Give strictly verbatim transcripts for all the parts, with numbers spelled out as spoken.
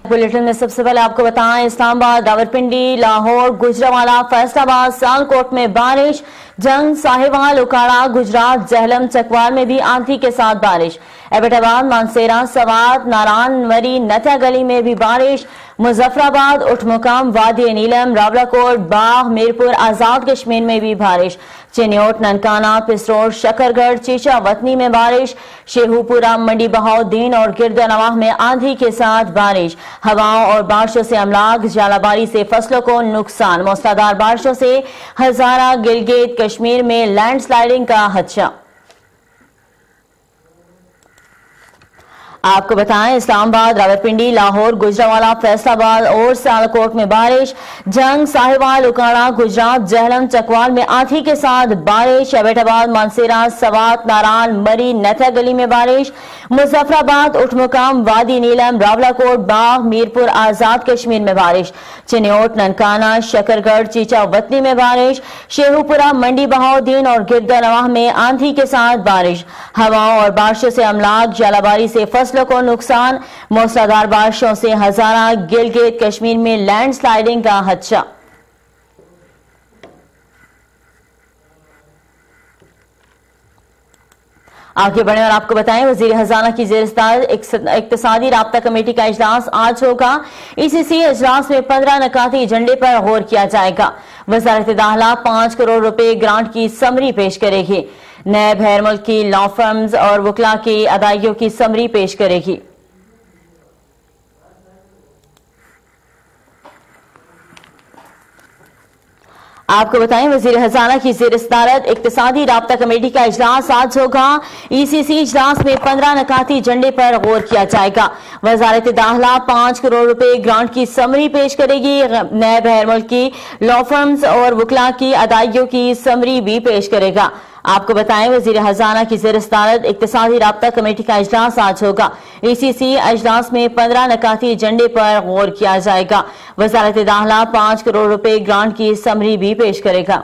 Bulletin में सबसे पहले आपको बताएं, इस्लामाबाद, रावलपिंडी, लाहौर, गुजरांवाला, फैसलाबाद, सियालकोट में बारिश, जंग, साहिवाल, उकाड़ा, गुजरात, जहलम, चकवाल में भी आंधी के साथ बारिश, एबटाबाद, मानसेरा, सवात, नारायण, मरी, नथिया गली में भी बारिश, मुजफ्फराबाद, उठमुकाम, वादी नीलम, रावलाकोट, बाग, मीरपुर, आजाद कश्मीर में भी बारिश, चिन्योट, ननकाना, पिसरोर, शकरगढ़, चीचा वतनी में बारिश, शेहूपुरा, मंडी बहाउद्दीन और गिरदनवाह में आंधी के साथ बारिश, हवाओं और बारिशों से अमलाक, झालाबारी से फसलों को नुकसान, मूसलाधार बारिशों से हजारा, गिलगित कश्मीर में लैंडस्लाइडिंग का खदशा। आपको बताएं, इस्लामाबाद, रावलपिंडी, लाहौर, गुजरांवाला, फैसलाबाद और सियालकोट में बारिश, जंग, साहिवाल, उकाड़ा, गुजरात, जहलम, चकवाल में आंधी के साथ बारिश, एबटाबाद, मानसेरा, सवात, नारायण, मरी, नथिया गली में बारिश, मुजफ्फराबाद, उठमुकाम, वादी नीलम, रावलाकोट, बाग, मीरपुर, आजाद कश्मीर में बारिश, चिन्योट, ननकाना, शकरगढ़, चीचा वतनी में बारिश, शेहूपुरा, मंडी बहाउद्दीन और गिरदनवाह में आंधी के साथ बारिश, हवाओं और बारिशों से अमलाक, झालाबारी से फसलों को नुकसान, मूसलाधार बारिशों से हजारा, गिलगित कश्मीर में लैंडस्लाइडिंग का खदशा। आगे बढ़े और आपको बताएं, वजीर खजाना की ज़ेर-ए-सदारत इक्तिसादी राब्ता कमेटी का इजलास आज होगा। ईसीसी इजलास में पंद्रह नकाती एजेंडे पर गौर किया जाएगा। वजारत दाखिला पांच करोड़ रुपए ग्रांट की समरी पेश करेगी। नैब गैर मुल्की लॉ फर्म्स और वकला की अदायगियों की समरी पेश करेगी। आपको बताएं, वजीर खजाना की ज़ेर-ए-सदारत इक्तिसादी राब्ता कमेटी का इजलास आज होगा। ईसीसी इजलास में पंद्रह नकाती एजेंडे पर गौर किया जाएगा। वजारत दाखिला पांच करोड़ रुपए ग्रांट की समरी पेश करेगी। नैब गैर मुल्की लॉ फर्म्स और वकला की अदायगियों की समरी भी पेश करेगा। आपको बताएं, वजीर खजाना की ज़ेर-ए-सदारत इक्तिसादी राब्ता कमेटी का इजलास आज होगा। ईसीसी इजलास में पंद्रह नकाती एजेंडे पर गौर किया जाएगा। वजारत दाखिला पांच करोड़ रुपए ग्रांट की समरी भी पेश करेगा।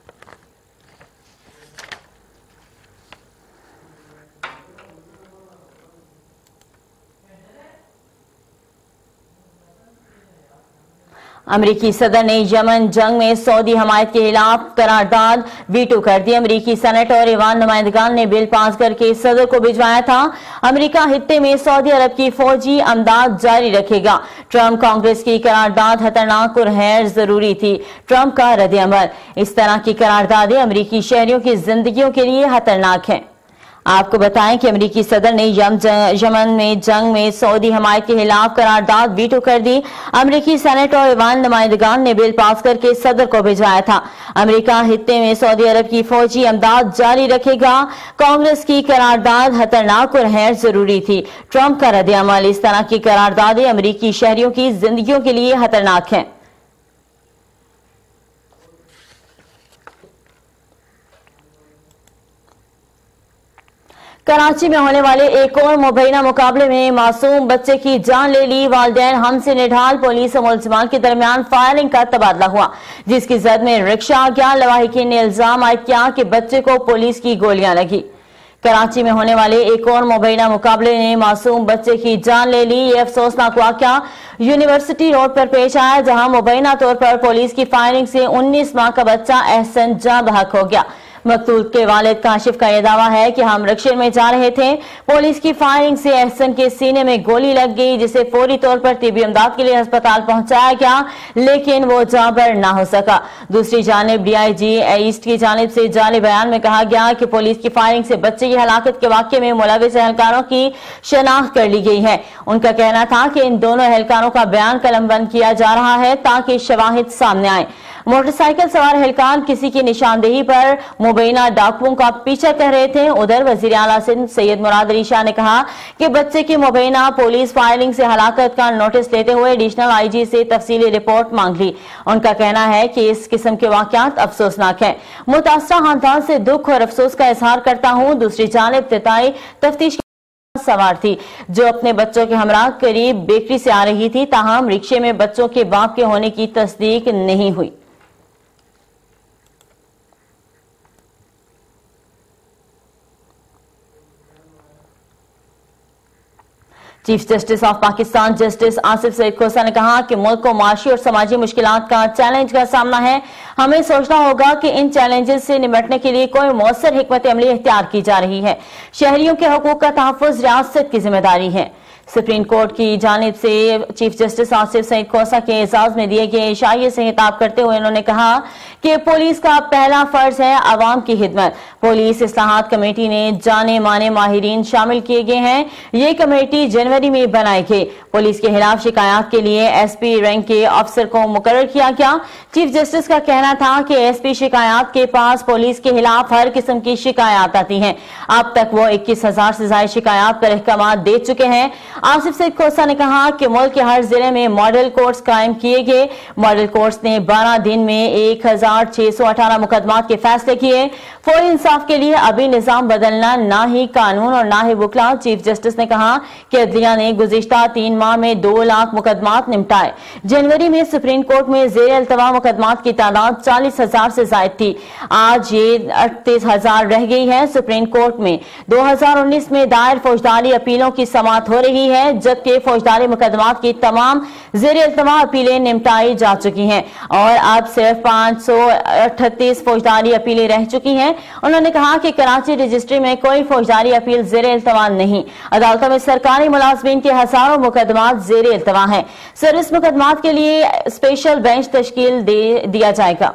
अमरीकी सदर ने यमन जंग में सऊदी हमायत के खिलाफ करारदाद वीटो कर दी। अमरीकी सेनेट और ईवान नुमाइंदगान ने बिल पास करके सदर को भिजवाया था। अमरीका हित्ते में सऊदी अरब की फौजी अमदाद जारी रखेगा। ट्रंप कांग्रेस की करारदाद खतरनाक और गैर जरूरी थी। ट्रंप का रद्द-ए-अमल। इस तरह की करारदादें अमरीकी शहरियों की जिंदगियों के लिए खतरनाक हैं। आपको बताएं कि अमरीकी सदर ने यमन में जंग में सऊदी हमायत के खिलाफ करारदाद वीटो कर दी। अमरीकी सेनेट और ईवान नुमाइंदगान ने बिल पास करके सदर को भिजवाया था। अमरीका हित्ते में सऊदी अरब की फौजी अमदाद जारी रखेगा। कांग्रेस की करारदाद खतरनाक और गैर जरूरी थी। ट्रंप का रद्द-ए-अमल। इस तरह की करारदादें अमरीकी शहरियों की जिंदगियों के लिए खतरनाक हैं। कराची में होने वाले एक और मुबैना मुकाबले में मासूम बच्चे की जान ले ली। वालिदैन हमसे निढाल पुलिस और मुलजिमान के दरमियान फायरिंग का तबादला हुआ, जिसकी जद में रिक्शा आ गया। लवाहिकीन ने इल्जाम आयद किया कि बच्चे को पुलिस की गोलियां लगी। कराची में होने वाले एक और मुबैना मुकाबले ने मासूम बच्चे की जान ले ली। यह अफसोसनाक वाकया यूनिवर्सिटी रोड पर पेश आया, जहां मुबैना तौर पर पुलिस की फायरिंग से उन्नीस माह का बच्चा एहसन जाँ बहक हो गया। मकतूल के वालिद काशिफ का यह दावा है कि हम रिक्शे में जा रहे थे, पुलिस की फायरिंग से एहसन के सीने में गोली लग गई, जिसे फौरी तौर पर तिब्बी इमदाद के लिए अस्पताल पहुंचाया गया, लेकिन वो जाबर ना हो सका। दूसरी जानिब डीआईजी ईस्ट की जानिब से जाली बयान में कहा गया कि पुलिस की फायरिंग से बच्चे की हलाकत के वाकये में मुलविस एहलकारों की शनाख्त कर ली गई है। उनका कहना था कि इन दोनों एहलकारों का बयान कलमबंद किया जा रहा है ताकि शवाहिद सामने आए। मोटरसाइकिल सवार एहलकार किसी की निशानदेही पर मुबैना डाकुओं का पीछा कर रहे थे। उधर वजीर आला सिंध सैयद मुराद अली शाह ने कहा कि बच्चे की मुबैना पुलिस फायरिंग से हलाकत का नोटिस लेते हुए एडिशनल आईजी से तफसीली रिपोर्ट मांग ली। उनका कहना है कि इस किस्म के वाकयात अफसोसनाक है। मुतासरा खानदान से दुख और अफसोस का इजहार करता हूँ। दूसरी जानिब तिताई तफ्तीश सवार थी, जो अपने बच्चों के हमरा करीब बेकरी से आ रही थी, ताहम रिक्शे में बच्चों के बाप के होने की तस्दीक नहीं हुई। Chief justice of Pakistan justice Asif Saeed Khosa ने कहा कि मुल्क को माशी और समाजी मुश्किलात का चैलेंज का सामना है। हमें सोचना होगा कि इन चैलेंजेस से निपटने के लिए कोई मौसर हिकमत अमली इख्तियार की जा रही है। शहरियों के हकूक का तहफ़्फ़ुज़ रियासत की जिम्मेदारी है। सुप्रीम कोर्ट की जानिब से चीफ जस्टिस आसिफ सईद खोसा के एजाज में दिए गए इशारे से खिताब करते हुए उन्होंने कहा कि पुलिस का पहला फर्ज है आवाम की खिदमत। पुलिस इस्लाहात कमेटी ने जाने माने माहिरीन शामिल किए गए हैं। ये कमेटी जनवरी में बनाई गई। पुलिस के खिलाफ शिकायत के लिए एस पी रैंक के अफसर को मुकर्रर किया गया। चीफ जस्टिस का कहना था कि एस पी शिकायत के पास पुलिस के खिलाफ हर किस्म की शिकायत आती हैं। अब तक वो इक्कीस हजार से ज्यादा शिकायत पर अहकाम दे चुके हैं। आसिफ सईद खोसा ने कहा कि मुल्क के हर जिले में मॉडल कोर्ट्स कायम किए गए। मॉडल कोर्ट्स ने बारह दिन में एक हजार छह सौ अठारह मुकदमात के फैसले किए। फौरी इंसाफ के लिए अभी निजाम बदलना ना ही कानून और ना ही वकला। चीफ जस्टिस ने कहा कि अदलिया ने गुज़िश्ता तीन माह में दो लाख मुकदमात निपटाए। जनवरी में सुप्रीम कोर्ट में जेर अल्तवा मुकदमात की तादाद चालीस हजार से जायद थी। आज ये अड़तीस हजार रह गई है। सुप्रीम कोर्ट में दो हजार उन्नीस में दायर फौजदारी अपीलों की समाअत हो रही है, जबकि फौजदारी मुकदमात की तमाम जेर अल्तवा अपीलें निपटाई जा चुकी हैं और अब सिर्फ पांच सौ अठतीस फौजदारी अपीलें रह चुकी हैं। उन्होंने कहा कि कराची रजिस्ट्री में कोई फौजदारी अपील जेर अल्तवा नहीं। अदालतों में सरकारी मुलाजमीन के हजारों मुकदमात जेर अल्तवा हैं। सर्विस मुकदमात के लिए स्पेशल बेंच तश्कील दे दिया जाएगा।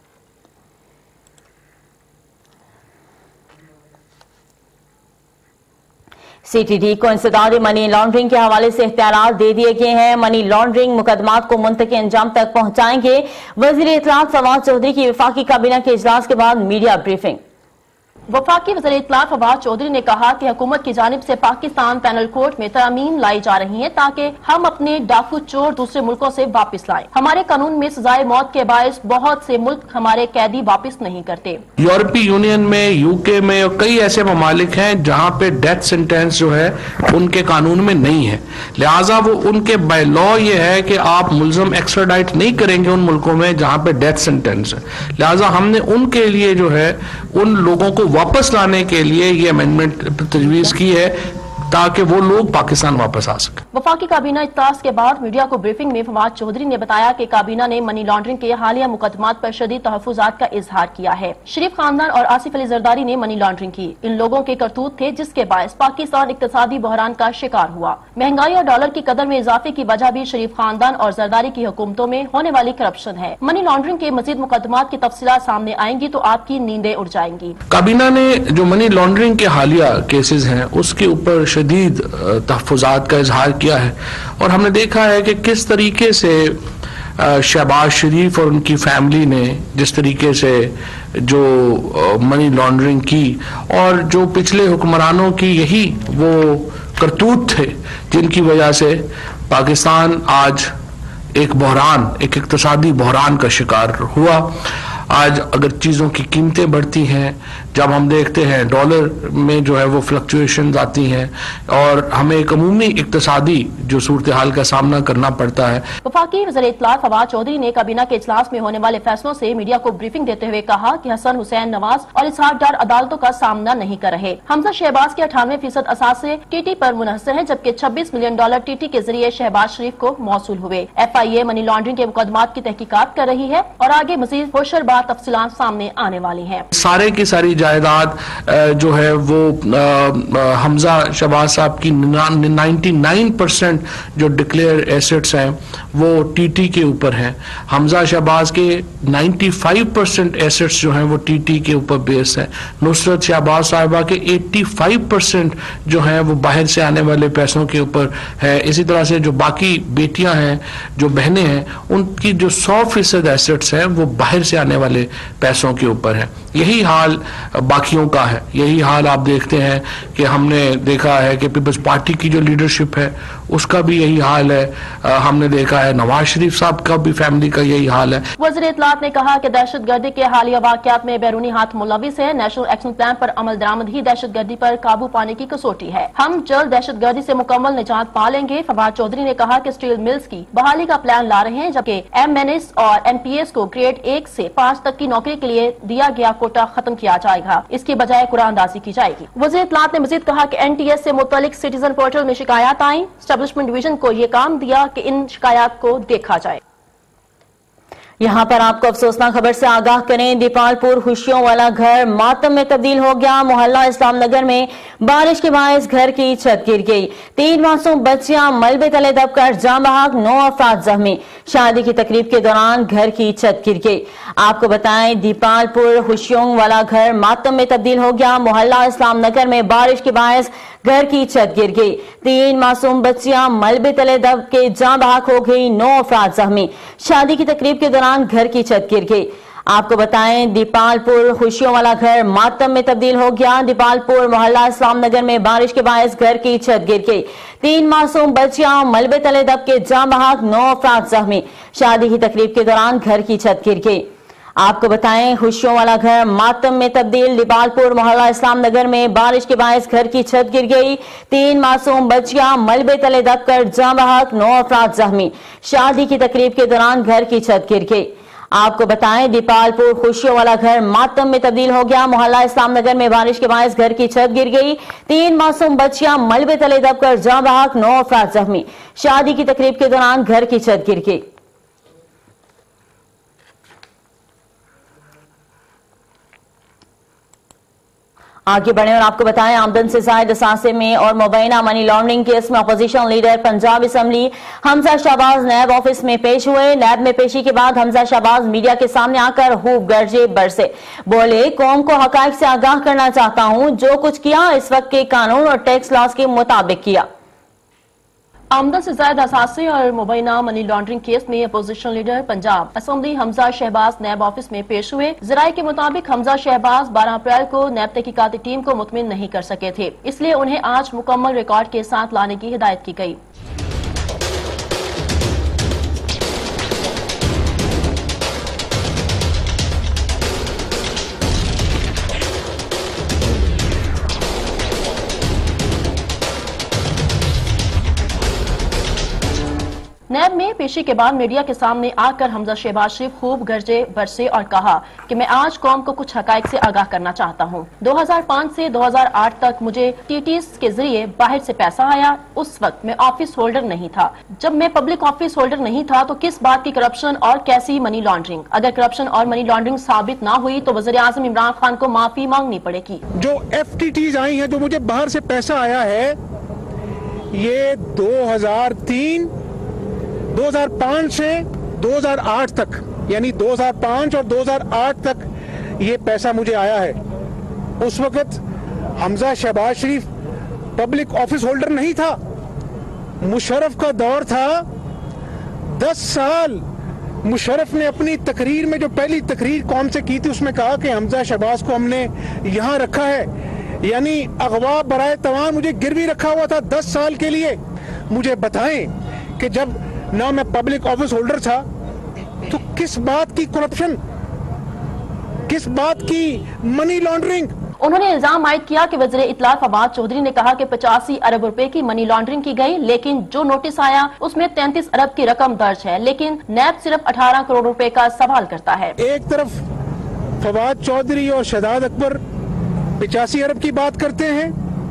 सीटीडी को इंसदाद मनी लॉन्ड्रिंग के हवाले से इख्तियारात दे दिए गए हैं। मनी लॉन्ड्रिंग मुकदमात को मुंतकी अंजाम तक पहुंचाएंगे। वजीर इत्तलात फवाद चौधरी की वफाकी काबीना के इजलास के बाद मीडिया ब्रीफिंग। वफाकी वज़ीर इत्तलात फवाद चौधरी ने कहा कि हुकूमत की जानिब से पाकिस्तान पैनल कोर्ट में तरमीम लाई जा रही है ताकि हम अपने डाकू चोर दूसरे मुल्कों से वापस लाएं। हमारे कानून में सजाए मौत के बायस बहुत से मुल्क हमारे कैदी वापस नहीं करते। यूरोपीय यूनियन में, यूके में और कई ऐसे ममालिक हैं जहाँ पे डेथ सेंटेंस जो है उनके कानून में नहीं है। लिहाजा वो उनके बाय लॉ ये है कि आप मुल्ज़म एक्स्ट्राडाइट नहीं करेंगे उन मुल्कों में जहाँ पे डेथ सेंटेंस है। लिहाजा हमने उनके लिए जो है उन लोगों को वापस लाने के लिए ये अमेंडमेंट तजवीज की है ताकि वो लोग पाकिस्तान वापस आ सके। वफाकी काबीना इजलास के बाद मीडिया को ब्रीफिंग में फवाद चौधरी ने बताया कि काबीना ने मनी लॉन्ड्रिंग के हालिया मुकदमात पर शदीद तहफ़्फ़ुज़ात का इजहार किया है। शरीफ खानदान और आसिफ अली जरदारी ने मनी लॉन्ड्रिंग की। इन लोगों के करतूत थे जिसके बायस पाकिस्तान इक्तिसादी बहरान का शिकार हुआ। महंगाई और डॉलर की कदर में इजाफे की वजह भी शरीफ खानदान और जरदारी की हुकूमतों में होने वाली करप्शन है। मनी लॉन्ड्रिंग के मजीद मुकदमात की तफसीलात सामने आएंगी तो आपकी नींदें उड़ जाएंगी। काबीना ने जो मनी लॉन्ड्रिंग के हालिया केसेस हैं उसके ऊपर शदीद तहफ़्फ़ुज़ात का इजहार किया है और हमने देखा है कि किस तरीके से शहबाज शरीफ और उनकी फैमिली ने जिस तरीके से जो मनी लॉन्ड्रिंग की और जो पिछले हुक्मरानों की यही वो करतूत थे जिनकी वजह से पाकिस्तान आज एक बहरान, एक इक्तिसादी बहरान का शिकार हुआ। आज अगर चीज़ों की कीमतें बढ़ती हैं, जब हम देखते हैं डॉलर में जो है वो फ्लक्चुएशंस आती हैं और हमें एक अमूमी इक्तिसादी जो सूरत हाल का सामना करना पड़ता है। वफाकी वज़ीर इत्तलात फवाद चौधरी ने काबीना के इजलास में होने वाले फैसलों से मीडिया को ब्रीफिंग देते हुए कहा कि हसन हुसैन नवाज और इसहाक डार अदालतों का सामना नहीं कर रहे। हमजा शहबाज के अठानवे फीसद असासे टीटी पर मुनहसर है, जबकि छब्बीस मिलियन डॉलर टीटी के जरिए शहबाज शरीफ को मौसूल हुए। F I A money laundering के मुकदमात की तहकीकात कर रही है और आगे मजीद होशरबार तफसीलात सामने आने वाली हैं। सारे की सारी जायदाद जो है वो हमजा शहबाज साहब की निन्यानवे परसेंट जो डिक्लेयर एसेट्स हैं वो टीटी के ऊपर हैं। हमजा शहबाज के पचानवे परसेंट एसेट्स जो हैं वो टीटी के ऊपर बेस है। नुसरत शहबाज साहिबा के पचासी परसेंट जो हैं वो बाहर से आने वाले पैसों के ऊपर है। इसी तरह से जो बाकी बेटियां हैं, जो बहनें हैं, उनकी जो सौ फीसद एसेट्स हैं वो बाहर से आने वाले पैसों के ऊपर है। यही हाल बाकियों का है। यही हाल आप देखते हैं कि हमने देखा है कि पीपल्स पार्टी की जो लीडरशिप है उसका भी यही हाल है। आ, हमने देखा है नवाज शरीफ साहब का भी फैमिली का यही हाल है। वज़ीर इत्तलात ने कहा कि दहशतगर्दी के हालिया वाक़यात में बैरूनी हाथ मुलविस है। नेशनल एक्शन प्लान पर अमल दरामद ही दहशतगर्दी पर काबू पाने की कसौटी है। हम जल्द दहशतगर्दी से मुकम्मल निजात पा लेंगे। फवाद चौधरी ने कहा कि स्टील मिल्स की बहाली का प्लान ला रहे हैं, जबकि एम एन एस और एम पी एस को ग्रेड एक से पाँच तक की नौकरी के लिए दिया गया कोटा खत्म किया जाएगा, इसकी बजाय कुरानदाजी की जाएगी। वज़ीर इत्तलात ने मजीद कहा कि एन टी एस से मुतल्लिक सिटीजन पोर्टल में शिकायत आई, एस्टेब्लिशमेंट डिवीजन को ये काम दिया कि इन शिकायत को देखा जाए। यहाँ पर आपको अफसोसनाक खबर से आगाह करें, दीपालपुर खुशियों वाला घर मातम में तब्दील हो गया। मोहल्ला इस्लाम नगर में बारिश के बायस घर की छत गिर गई। तीन मासूम बच्चियां मलबे तले दबकर जान बहक, नौ अफराद जख्मी। शादी की तकरीब के दौरान घर की छत गिर गई। आपको बताएं, दीपालपुर खुशियों वाला घर मातम में तब्दील हो गया। मोहल्ला इस्लाम नगर में बारिश के बायस घर की छत गिर गई। तीन मासूम बच्चियां मलबे तले दब के जान बहक हो गई, नौ अफराद जख्मी। शादी की तकरीब के दौरान घर की छत गिर गई। आपको बताएं, दीपालपुर खुशियों वाला घर मातम में तब्दील हो गया। दीपालपुर मोहल्ला इस्लाम नगर में बारिश के बायस घर की छत गिर गई। तीन मासूम बच्चियां मलबे तले दब के जान बहक, नौ अफराद जख्मी। शादी की तकरीब के दौरान घर की छत गिर गई। आपको बताएं, खुशियों वाला घर मातम में तब्दील। दीपालपुर मोहल्ला इस्लाम नगर में बारिश के बायस घर की छत गिर गई। तीन मासूम बच्चियां मलबे तले दबकर जान बहक, नौ अफराद जख्मी। शादी की तकरीब के दौरान घर की छत गिर गई। आपको बताएं, दीपालपुर खुशियों वाला घर मातम में तब्दील हो गया। मोहल्ला इस्लाम नगर में बारिश के बायस घर की छत गिर गई। तीन मासूम बच्चियां मलबे तले दबकर जान बहक, नौ अफराद जख्मी। शादी की तकरीब के दौरान घर की छत गिर गई। आगे बढ़े और आपको बताएं, आमदन से जायद असासे में और मुबैना मनी लॉन्ड्रिंग केस में opposition leader Punjab assembly Hamza Shahbaz NAB office में पेश हुए। नैब में पेशी के बाद हमजा शहबाज मीडिया के सामने आकर खूब गरजे बरसे। बोले, कौम को हकायक से आगाह करना चाहता हूं, जो कुछ किया इस वक्त के कानून और टैक्स लॉज के मुताबिक किया। आमदन से ज्यादा असासे और मुबैना मनी लॉन्ड्रिंग केस में opposition leader Punjab assembly Hamza Shahbaz NAB office में पेश हुए। जराये के मुताबिक हमजा शहबाज बारह अप्रैल को नैब तहकीकाती टीम को मुतमिन नहीं कर सके थे, इसलिए उन्हें आज मुकम्मल रिकॉर्ड के साथ लाने की हिदायत की गई। नैब में पेशी के बाद मीडिया के सामने आकर हमजा शहबाज शरीफ खूब गरजे बरसे और कहा कि मैं आज कौम को कुछ हकायक से आगाह करना चाहता हूँ। दो हज़ार पाँच से दो हज़ार आठ तक मुझे टीटीएस के जरिए बाहर से पैसा आया। उस वक्त मैं ऑफिस होल्डर नहीं था। जब मैं पब्लिक ऑफिस होल्डर नहीं था तो किस बात की करप्शन और कैसी मनी लॉन्ड्रिंग। अगर करप्शन और मनी लॉन्ड्रिंग साबित ना हुई तो वज़ीर आज़म इमरान खान को माफी मांगनी पड़ेगी। जो एफ टी टीज आई है, जो मुझे बाहर से पैसा आया है, ये दो हज़ार तीन दो हज़ार पाँच से दो हज़ार आठ तक, यानी दो हज़ार पाँच और दो हज़ार आठ तक ये पैसा मुझे आया है। उस वक्त Hamza Shahbaz Sharif public office holder नहीं था। मुशर्रफ का दौर था। दस साल मुशर्रफ ने अपनी तकरीर में, जो पहली तकरीर कौम से की थी, उसमें कहा कि हमजा शहबाज को हमने यहाँ रखा है, यानी अगवा बराए तवान मुझे गिरवी रखा हुआ था दस साल के लिए। मुझे बताएं कि जब ना मैं पब्लिक ऑफिस होल्डर था तो किस बात की करप्शन, किस बात की मनी लॉन्ड्रिंग। उन्होंने इल्जाम आयद किया कि वज़ीर इत्तलात फवाद चौधरी ने कहा कि पचासी अरब रुपए की मनी लॉन्ड्रिंग की गई, लेकिन जो नोटिस आया उसमें तैंतीस अरब की रकम दर्ज है, लेकिन नैब सिर्फ अठारह करोड़ रुपए का सवाल करता है। एक तरफ फवाद चौधरी और शहजाद अकबर पचासी अरब की बात करते हैं,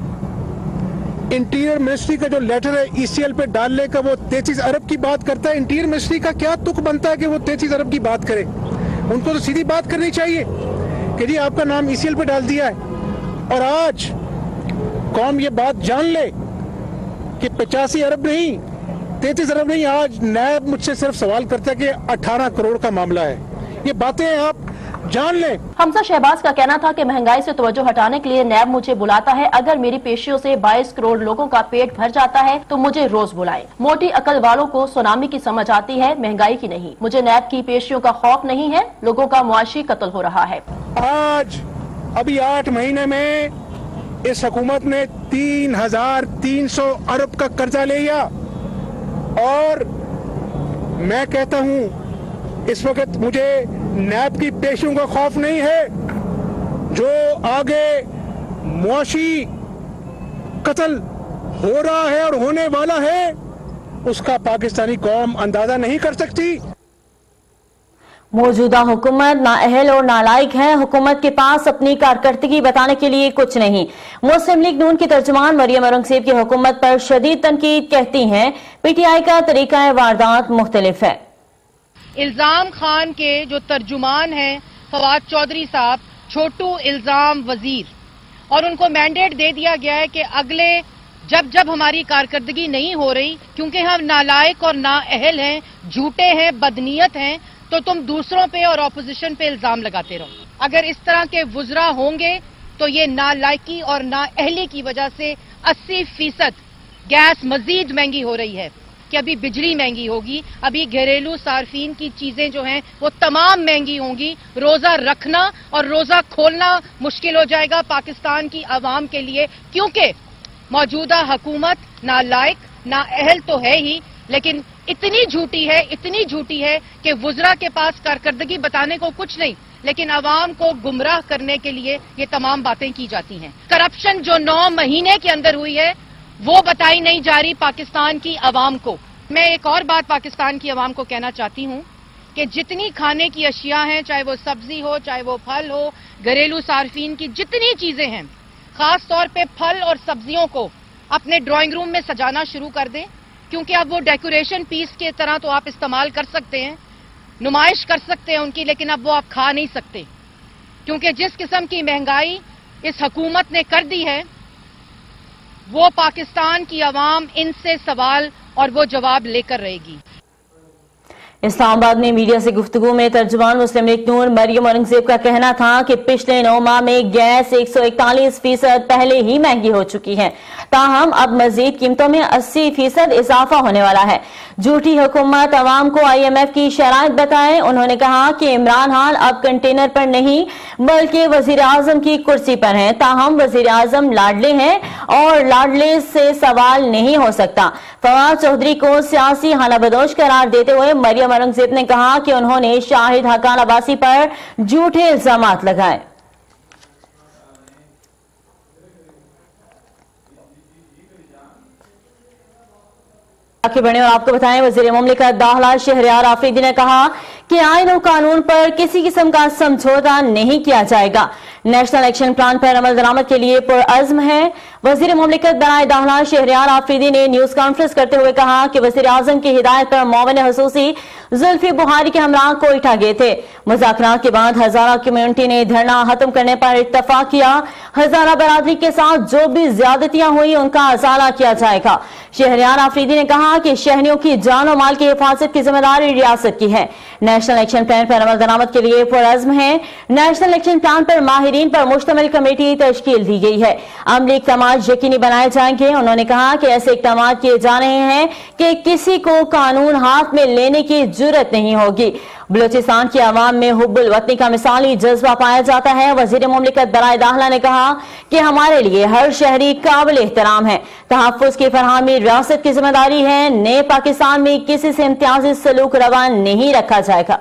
इंटीरियर मिनिस्ट्री का जो लेटर है ईसीएल पे डालने का वो तैंतीस अरब की बात करता है। इंटीरियर मिनिस्ट्री का क्या तुक बनता है कि वो तैंतीस अरब की बात करे? उनको तो सीधी बात करनी चाहिए कि जी आपका नाम ईसीएल पे डाल दिया है। और आज कौम ये बात जान ले कि पचासी अरब नहीं, तैंतीस अरब नहीं, आज नैब मुझसे सिर्फ सवाल करता है कि अठारह करोड़ का मामला है। ये बातें आप जान ले। हमजा शहबाज का कहना था कि महंगाई से तवज्जो हटाने के लिए नैब मुझे बुलाता है। अगर मेरी पेशियों से बाईस करोड़ लोगों का पेट भर जाता है तो मुझे रोज बुलाए। मोटी अकल वालों को सुनामी की समझ आती है, महंगाई की नहीं। मुझे नैब की पेशियों का खौफ नहीं है। लोगों का मुआशी कत्ल हो रहा है। आज अभी आठ महीने में इस हुकूमत ने तीन हजार तीन सौ अरब का कर्जा ले लिया। और मैं कहता हूं इस वक्त मुझे नैब की पेशियों का खौफ नहीं है। जो आगे मुआशी कत्ल हो रहा है और होने वाला है, उसका पाकिस्तानी कौम अंदाजा नहीं कर सकती। मौजूदा हुकूमत नाअहल और नालायक है। हुकूमत के पास अपनी कारकर्दगी बताने के लिए कुछ नहीं। मुस्लिम लीग नून की तर्जुमान मरियम औरंगजेब की हुकूमत पर शदीद तनकीद, कहती हैं पीटीआई का तरीका वारदात मुख्तलिफ है। इल्जाम खान के जो तर्जुमान हैं फवाद चौधरी साहब, छोटू इल्जाम वजीर, और उनको मैंडेट दे दिया गया है कि अगले जब जब हमारी कारकर्दगी नहीं हो रही, क्योंकि हम नालायक और नाअहल हैं, झूठे हैं, बदनीयत हैं, तो तुम दूसरों पे और ऑपोजिशन पे इल्जाम लगाते रहो। अगर इस तरह के वुजरा होंगे तो ये नालायकी और नाअहली की वजह से अस्सी फीसद गैस मजीद महंगी हो रही है कि अभी बिजली महंगी होगी, अभी घरेलू सार्फिन की चीजें जो हैं वो तमाम महंगी होंगी। रोजा रखना और रोजा खोलना मुश्किल हो जाएगा पाकिस्तान की आवाम के लिए, क्योंकि मौजूदा हुकूमत नालायक नाअहल तो है ही, लेकिन इतनी झूठी है, इतनी झूठी है कि वुजरा के पास कारकर्दगी बताने को कुछ नहीं, लेकिन आवाम को गुमराह करने के लिए ये तमाम बातें की जाती हैं। करप्शन जो नौ महीने के अंदर हुई है वो बताई नहीं जा रही पाकिस्तान की आवाम को। मैं एक और बात पाकिस्तान की आवाम को कहना चाहती हूं कि जितनी खाने की अशिया हैं, चाहे वो सब्जी हो, चाहे वो फल हो, घरेलू सार्फिन की जितनी चीजें हैं, खास तौर पे फल और सब्जियों को अपने ड्राइंग रूम में सजाना शुरू कर दें, क्योंकि अब वो डेकोरेशन पीस के तरह तो आप इस्तेमाल कर सकते हैं, नुमाइश कर सकते हैं उनकी, लेकिन अब वो आप खा नहीं सकते, क्योंकि जिस किस्म की महंगाई इस हुकूमत ने कर दी है वो पाकिस्तान की आवाम इनसे सवाल और वो जवाब लेकर रहेगी। इस्लामाबाद में मीडिया से गुफ्तगू में तर्जुमान मुस्लिम लीग नून मरियम औरंगजेब का कहना था कि पिछले नौ माह में गैस एक सौ इकतालीस फीसद पहले ही महंगी हो चुकी है, ताहम अब मजीद कीमतों में अस्सी फीसद इजाफा होने वाला है। झूठी हुकूमत अवाम को आई एम एफ की शराइत बताए। उन्होंने कहा कि इमरान खान अब कंटेनर पर नहीं बल्कि वजीर आजम की कुर्सी पर हैं, ताहम वजीर आजम लाडले हैं और लाडले से सवाल नहीं हो सकता। फवाद चौधरी को सियासी हालाबदोश करार देते हुए मरियम औरंगजेब ने कहा कि उन्होंने शाहिद हकान अब्बासी पर झूठे इल्जामात लगाए। आगे बढ़े और आपको बताएं, वजीर मुमलिकत दाखिला शहरयार आफरीदी ने कहा कि आइन और कानून पर किसी किस्म का समझौता नहीं किया जाएगा। नेशनल एक्शन प्लान पर अमल दरामद के लिए पुरअज़्म है। वजीर मुमलिकत बराए दाखिला शहरयार आफरीदी ने न्यूज कॉन्फ्रेंस करते हुए कहा कि वजीर आजम की हिदायत पर मोमिन हुसूसी जुल्फी बुखारी के हमरा कोयटा गए थे। मुज़ाकरात के बाद हजारा कम्युनिटी ने धरना खत्म करने पर इत्तफाक किया। हजारा बरादरी के साथ जो भी ज्यादतियां हुई उनका अजाला किया जाएगा। शहरयार आफरीदी ने कहा कि शहरियों की जान और माल की हिफाजत की जिम्मेदारी रियासत की है। नेशनल एक्शन प्लान पर अमल दरामद के लिए पुरअज़्म है। नेशनल एक्शन प्लान पर माहिरीन पर मुश्तमिल कमेटी तश्कील दी गई है। अमली इक़दाम यकीनी बनाए जाएंगे। उन्होंने कहा कि ऐसे इक़दाम किए जा रहे हैं कि किसी को कानून हाथ में लेने की जुर्रत नहीं होगी। बलूचिस्तान की आवाम में हुब्बुल वतनी का मिसाली जज्बा पाया जाता है। वजीर मुमलिकत बराए दाखिला ने कहा कि हमारे लिए हर शहरी काबिल एहतराम है। तहफ़्फ़ुज़ की फरहमी रियासत की जिम्मेदारी है। नए पाकिस्तान में किसी से इम्तियाजी सलूक रवा नहीं रखा जाएगा।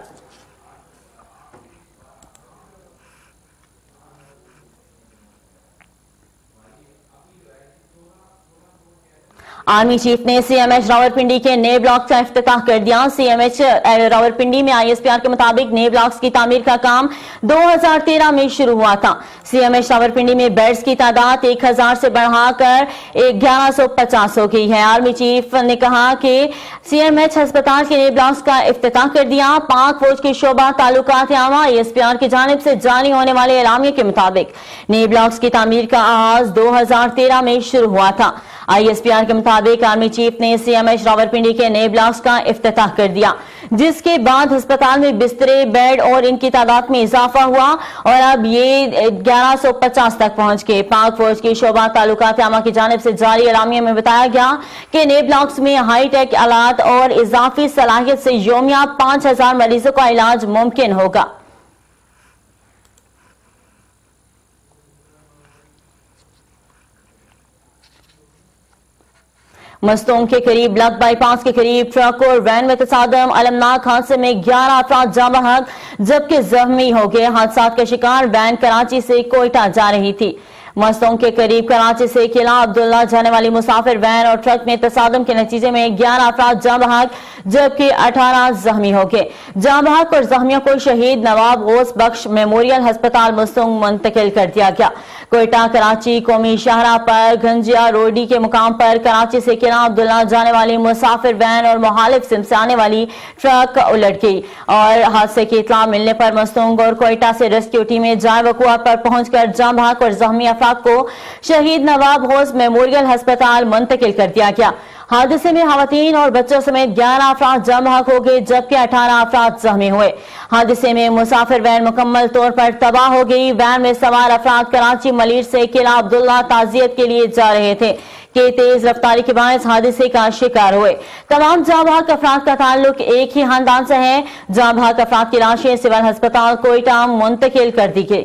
आर्मी चीफ ने सीएमएच रावलपिंडी के नए ब्लॉक का इफ्तिताह कर दिया। सीएमएच रावलपिंडी में आईएसपीआर के मुताबिक नए ब्लॉक्स की तामीर का काम दो हज़ार तेरह में शुरू हुआ था। सीएमएच रावलपिंडी में बेड्स की तादाद एक हज़ार से बढ़ाकर ग्यारह सौ पचास हो गई है। आर्मी चीफ ने कहा कि सीएमएच अस्पताल के नए ब्लॉक्स का इफ्तिताह कर दिया। पाक फौज के शोबा ताल्लुकात आमा आईएसपीआर की जानिब से जारी होने वाले एलामिये के मुताबिक नए ब्लॉक्स की तामीर का आगाज दो हज़ार तेरह में शुरू हुआ था। आईएसपीआर के मुताबिक आर्मी चीफ ने सीएमएच रावलपिंडी के नए ब्लॉक्स का इफ्तिताह कर दिया, जिसके बाद अस्पताल में बिस्तरे, बेड और इनकी तादाद में इजाफा हुआ और अब ये ग्यारह सौ पचास तक पहुंच गए। पाक फौज की शोबा ताल्लुकात आमा की जानिब से जारी एलामिया में बताया गया कि नए ब्लॉक्स में हाईटेक आलात और इजाफी सलाहियत से योमिया पांच हजार मरीजों का इलाज मुमकिन होगा। मस्तूंग के करीब लग बाईपास के करीब ट्रक और वैन में तसादम, अलमनाक हादसे में ग्यारह अफराद जाँ बहक जबकि जख्मी हो गए। हादसा का शिकार वैन कराची से कोयटा जा रही थी। मस्तूंग के करीब कराची से किला अब्दुल्ला जाने वाली मुसाफिर वैन और ट्रक में तसादम के नतीजे में ग्यारह अफराद जाँ बहक जबकि अठारह जख्मी हो गए। जाँ बहक और जख्मियों को शहीद नवाब गौस बख्श मेमोरियल अस्पताल मस्तूंग मुंतकिल कर दिया गया। कोयटा कराची कौमी शाहरा पर गंजिया रोडी के मुकाम पर कराची से किला अब्दुल्ला जाने वाली मुसाफिर वैन और मुखालिफ सिम से आने वाली ट्रक उलट गई और हादसे की इत्तला मिलने पर मस्तूंग और कोयटा से रेस्क्यू टीमें जाए वकुआ पर पहुंचकर जाँ बहक और जख्मी अफराद को शहीद नवाब गौस मेमोरियल अस्पताल मुंतकिल कर दिया गया। हादसे में खवातीन और बच्चों समेत ग्यारह अफराद जाँ बहक हो गए जबकि अठारह अफराद जख्मी हुए। हादसे में मुसाफिर वैन मुकम्मल तौर पर तबाह हो गई। वैन में सवार अफराद कराची मलीर से किला अब्दुल्ला ताजियत के लिए जा रहे थे कि तेज रफ्तारी के बायस हादसे का शिकार हुए। तमाम जाँ बहक अफराद का ताल्लुक एक ही खानदान से है। जाँ बहक अफराद की लाशें सिविल अस्पताल कोयटा मुंतकिल कर दी गई।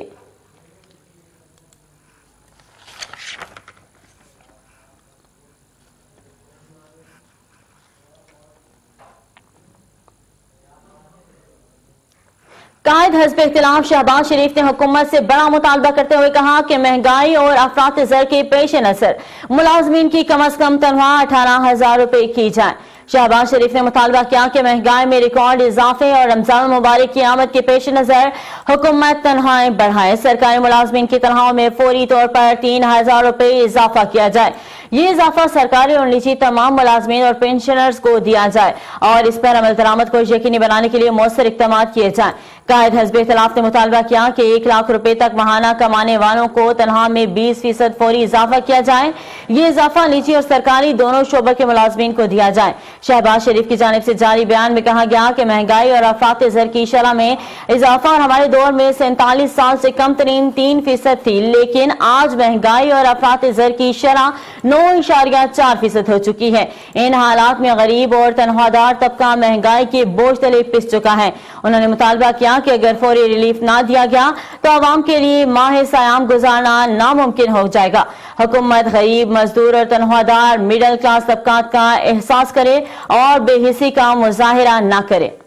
कायद हज़्ब इख्तिलाफ शहबाज शरीफ ने हुकूमत से बड़ा मुतालबा करते हुए कहा कि महंगाई और अफरात ज़र के पेश नज़र मुलाजमीन की कम अज कम तनख्वाह अठारह हजार रुपए की जाए। शहबाज शरीफ ने मुतालबा किया कि महंगाई में रिकॉर्ड इजाफे और रमजान मुबारक की आमद के पेश नजर हुकूमत तनख्वाहें बढ़ाए। सरकारी मुलाजमीन की तनख्वाहों में फौरी तौर पर तीन हजार रुपए इजाफा किया जाए। ये इजाफा सरकारी और निजी तमाम मुलाजमीन और पेंशनर्स को दिया जाए और इस पर अमल दरामद को यकीनी बनाने के लिए मौसर इक़दाम किए जाए। कायद हज़्ब इख्तिलाफ ने मुतालबा किया कि एक लाख रुपए तक महाना कमाने वालों को तनख्वाह में बीस फीसद फौरी इजाफा किया जाए। ये इजाफा निजी और सरकारी दोनों शोबों के मुलाजमीन को दिया जाए। शहबाज शरीफ की जानिब से जारी बयान में कहा गया कि महंगाई और अफरात ज़र की शरह में इजाफा और हमारे दौर में सैंतालीस साल से कम तरीन तीन फीसद थी, लेकिन आज महंगाई और अफरात ज़र की शरह नौ इशारिया चार फीसद हो चुकी है। इन हालात में गरीब और तनख्वाहदार तबका महंगाई के बोझ तले पिस चुका है। उन्होंने मुतालबा किया कि अगर फौरी रिलीफ ना दिया गया तो आवाम के लिए माह सयाम गुजारना नामुमकिन हो जाएगा। हुकूमत गरीब, मजदूर और तनख्वाहदार मिडिल क्लास तबकात का एहसास करे और बेहिसी का मुजाहिरा ना करे।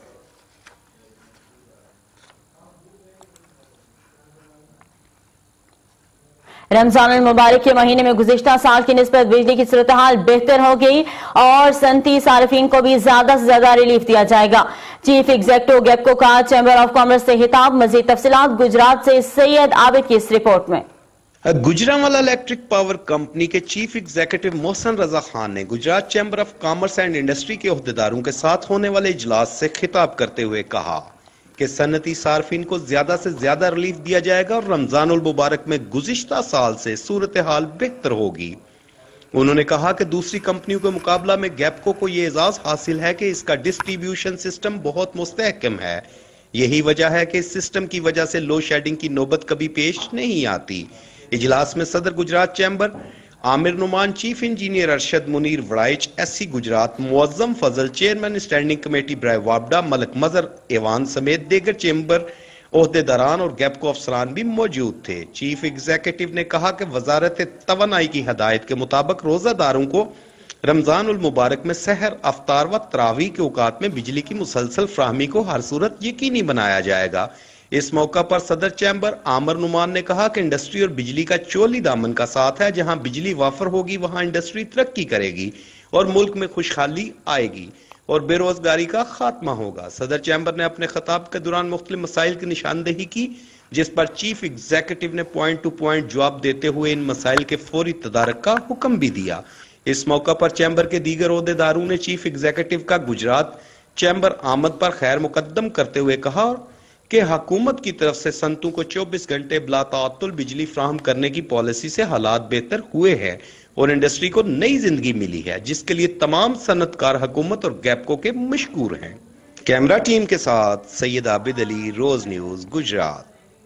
रमजान मुबारक के महीने में गुज़िश्ता साल की निस्बत बिजली की सूरत हाल बेहतर हो गई और सनती सार्फिन को भी ज्यादा से ज्यादा रिलीफ दिया जाएगा। चीफ एग्जीक्यूटिव गैपको का चैम्बर ऑफ कॉमर्स से खिताब। मजीद तफसीलात गुजरात से सैयद आबिद की इस रिपोर्ट में। गुजरांवाला इलेक्ट्रिक पावर कंपनी के चीफ एग्जीक्यूटिव मोहसन रजा खान ने Gujrat chamber of commerce and industry के ओहदेदारों के साथ होने वाले इजलास से खिताब करते हुए कहा कि सनती सार्फिन को ज्यादा से ज्यादा रिलीफ दिया जाएगा और रमजान उल मुबारक में गुज़िश्ता साल से सूरत हाल बेहतर होगी। उन्होंने कहा कि दूसरी कंपनियों के मुकाबला में गैपको को यह एजाज हासिल है कि इसका डिस्ट्रीब्यूशन सिस्टम बहुत मुस्तहकम है। यही वजह है कि इस सिस्टम की वजह से लो शेडिंग की नौबत कभी पेश नहीं आती। इजलास में सदर Gujrat chamber Aamir Noman, chief engineer Arshad Munir Waraich, SC Gujrat Muazzam Fazal, chairman standing committee ब्राय वापडा मलक मजर एवान समेत दीगर चैम्बर ओहदेदारान और गैपको अफसरान भी मौजूद थे। चीफ एग्जीक्यूटिव ने कहा कि वजारत तवानाई की हदायत के मुताबिक रोजादारों को रमजान उल मुबारक में सहर, अफ्तार व तरावी के औकात में बिजली की मुसलसल फ्राहमी को हर सूरत यकीनी बनाया जाएगा। इस मौका पर सदर चैम्बर आमिर नुमान ने कहा कि इंडस्ट्री और बिजली का चोली दामन का साथ है। जहां बिजली वाफर होगी वहां इंडस्ट्री तरक्की करेगी और मुल्क में खुशहाली आएगी और बेरोजगारी का खात्मा होगा। सदर चैम्बर ने अपने खिताब के दौरान मुख्तलिफ मसाइल की निशानदेही की, जिस पर चीफ एग्जीक्यूटिव ने पॉइंट टू पॉइंट जवाब देते हुए इन मसाइल के फौरी तदारक का हुक्म भी दिया। इस मौका पर चैम्बर के दीगर ओहदेदारों ने चीफ एग्जीक्यूटिव का गुजरात चैम्बर आमद पर खैर मुकद्दम करते हुए कहा कि हुकूमत की तरफ से संतों को चौबीस घंटे बिला ताअत्तुल बिजली फ्राहम करने की पॉलिसी से हालात बेहतर हुए हैं और इंडस्ट्री को नई जिंदगी मिली है, जिसके लिए तमाम सनतकार हुकूमत और गैपको के मशकूर हैं। कैमरा टीम के साथ सैयद आबिद अली, रोज न्यूज, गुजरात।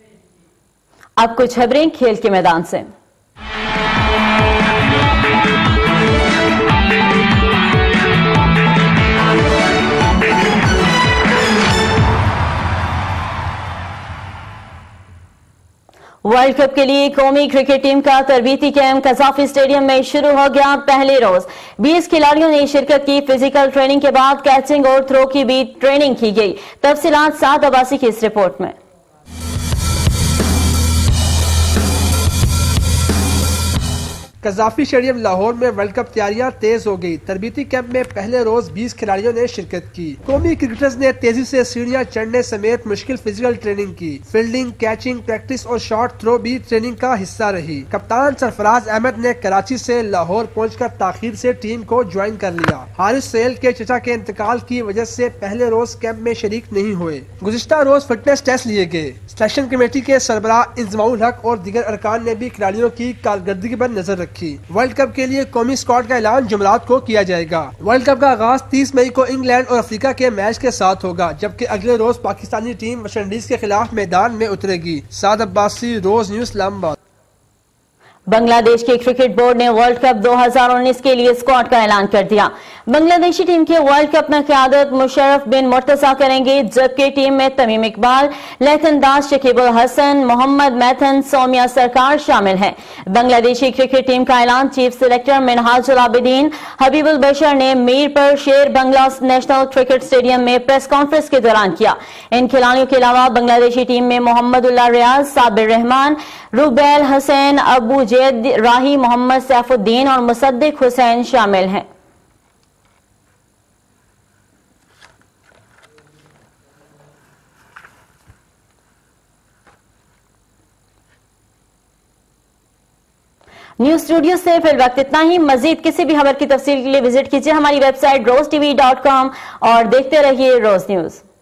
अब कुछ खबरें खेल के मैदान से। वर्ल्ड कप के लिए कौमी क्रिकेट टीम का तरबीती कैंप कजाफी स्टेडियम में शुरू हो गया। पहले रोज बीस खिलाड़ियों ने शिरकत की। फिजिकल ट्रेनिंग के बाद कैचिंग और थ्रो की भी ट्रेनिंग की गई। तफसीलात साद अब्बासी की इस रिपोर्ट में। कजाफी स्टेडियम लाहौर में वर्ल्ड कप तैयारियां तेज हो गई। तरबीती कैंप में पहले रोज बीस खिलाड़ियों ने शिरकत की। कौमी क्रिकेटर्स ने तेजी से सीढ़ियां चढ़ने समेत मुश्किल फिजिकल ट्रेनिंग की। फील्डिंग, कैचिंग, प्रैक्टिस और शॉट थ्रो भी ट्रेनिंग का हिस्सा रही। कप्तान सरफराज अहमद ने कराची से लाहौर पहुंचकर ताखीर से टीम को ज्वाइन कर लिया। हारिस सहेल के चचा के इंतकाल की वजह से पहले रोज कैंप में शरीक नहीं हुए। गुज़िश्ता रोज फिटनेस टेस्ट लिए गए। सिलेक्शन कमेटी के सरबराह इंजमाउल हक और दीगर अरकान ने भी खिलाड़ियों की कारकर्दगी पर नजर रखी। वर्ल्ड कप के लिए कौमी स्क्वाड का ऐलान जुमरात को किया जाएगा। वर्ल्ड कप का आगाज तीस मई को इंग्लैंड और अफ्रीका के मैच के साथ होगा, जबकि अगले रोज पाकिस्तानी टीम वेस्टइंडीज के खिलाफ मैदान में उतरेगी। साद अब्बासी, रोज न्यूज, इस्लामाबाद। बांग्लादेश के क्रिकेट बोर्ड ने वर्ल्ड कप दो हज़ार उन्नीस के लिए स्क्वाड का ऐलान कर दिया। बांग्लादेशी टीम के वर्ल्ड कप में क़यादत मुशर्रफ बिन मुर्तजा करेंगे, जबकि टीम में तमीम इकबाल, लेथन दास, शकीबुल हसन, मोहम्मद मैथन, सोमिया सरकार शामिल हैं। बांग्लादेशी क्रिकेट टीम का ऐलान चीफ सिलेक्टर मिनहाजुल आबिदीन हबीबुल बशर ने Mirpur Sher Bangla national cricket stadium में प्रेस कॉन्फ्रेंस के दौरान किया। इन खिलाड़ियों के अलावा बांग्लादेशी टीम में मोहम्मदुल्लाह रियाज, साबिर रहमान, रुबैल हसैन, अबू जैद राही, मोहम्मद सैफुद्दीन और मुसद्दिक हुसैन शामिल हैं। न्यूज स्टूडियो से फिर वक्त इतना ही। मजीद किसी भी खबर की तफसील के लिए विजिट कीजिए हमारी website Roze TV dot com और देखते रहिए रोज न्यूज।